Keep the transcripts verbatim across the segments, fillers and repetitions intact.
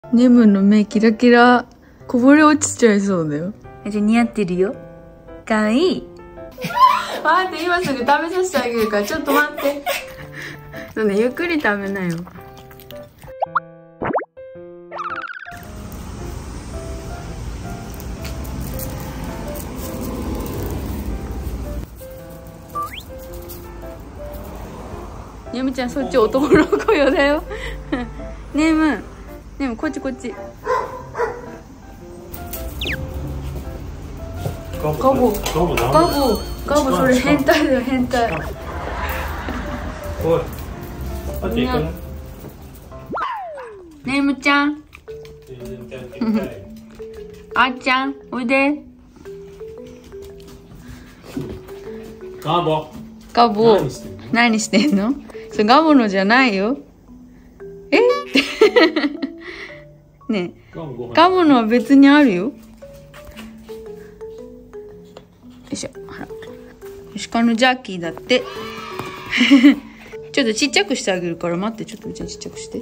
ネムの目キラキラ、こぼれ落ちちゃいそうだよ。じゃあ似合ってるよ。かわいい。待って、今すぐ食べさせてあげるから、ちょっと待って。そうね、ゆっくり食べなよ。ネムちゃん、そっち男の子よだよ。ネム、ネム、こっちこっち。ガボ、ガボ、ガボ、ガボ、それ変態だよ、変態。おい、あっち行くの？ネムちゃん。あっちゃん、おいで。 ガボ。 ガボ、何してんの？それガボのじゃないよ。え？ねえ、ガボのは別にあるよ。よいしょ、ほら。鹿のジャッキーだって。ちょっとちっちゃくしてあげるから待って、ちょっとうちにちっちゃくして。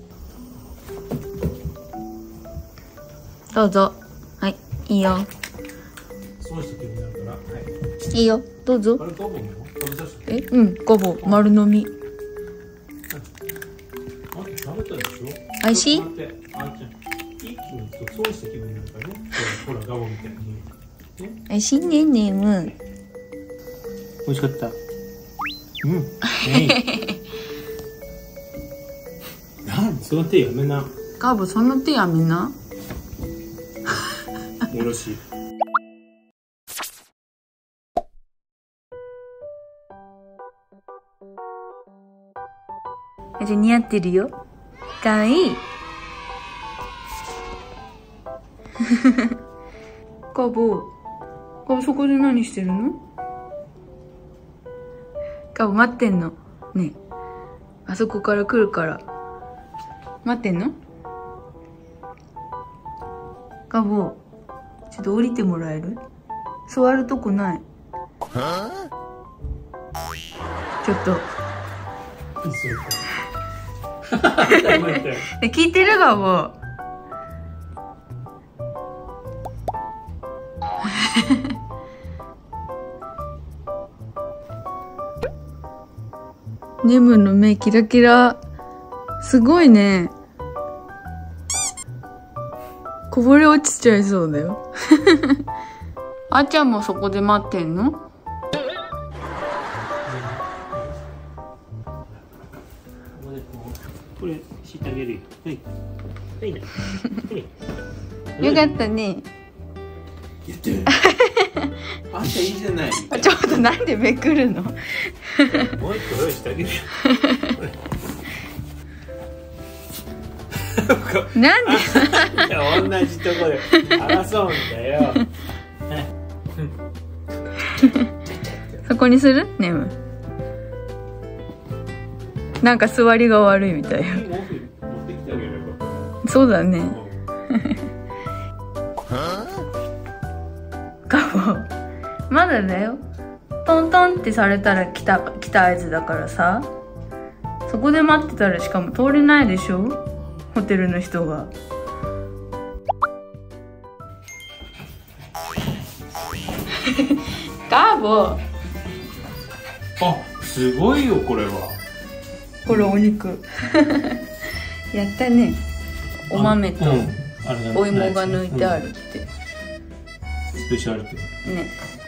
どうぞ。はい、いいよ。いいよ、どうぞ。え、うん、ガボ、丸飲み。おいしい？おいしいね、ネム。 美味しかった。うん。なんでその手やめな。 ガボ、その手やめな。 よろしい。 じゃあ似合ってるよ。かわいい。ガボ、ガボそこで何してるの？ガボ待ってんの。ねえ、あそこから来るから。待ってんの？ガボ、ちょっと降りてもらえる？座るとこない。ちょっと。聞いてるガボ。ネムの目キラキラ、すごいね。こぼれ落ちちゃいそうだよ。あっちゃんもそこで待ってんの？ これしてあげるよ。はい。はいね。 よかったね。 言ってる。あんたいいじゃない。 ちょっとなんでめくるの？ もう一個用意してあげるよ。 なんで？ 同じとこで争うんだよ。 そこにする？ネム。なんか座りが悪いみたいよ。そうだね。ガボ、まだだよ。トントンってされたら来た、来た合図だからさ。そこで待ってたらしかも通れないでしょ？ホテルの人が。ガボ。 あ、すごいよこれは。 これお肉。やったね。お豆とお芋が抜いてあるって。 スペシャルティね。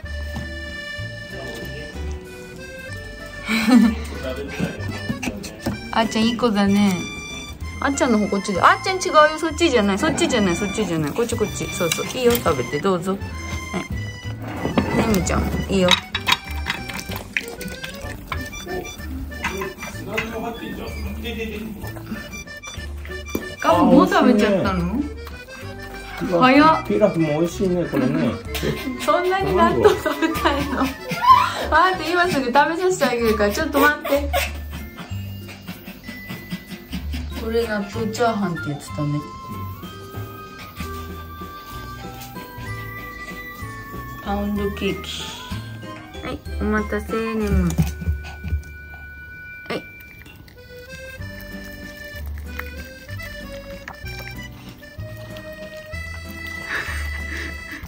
あっちゃんいい子だね。あっちゃんの方こっちで。あっちゃん違うよ、そっちじゃない、そっちじゃない、そっちじゃない、こっちこっち。そうそう、いいよ、食べてどうぞ。はい。ねむちゃんいいよ。ガボもう食べちゃったの？早っ。 ピラフも美味しいねこれね。 そんなに納豆食べたいの？待って、今すぐ食べさせてあげるから、ちょっと待って。これ納豆チャーハンってやつだね。パウンドケーキ。はい、お待たせねむ。はい。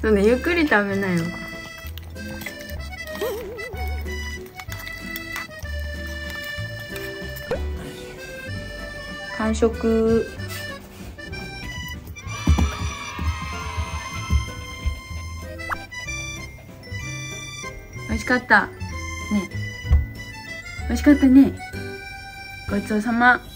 そうね、ゆっくり食べなよ。完食。美味しかったね。美味しかったね。ごちそうさま。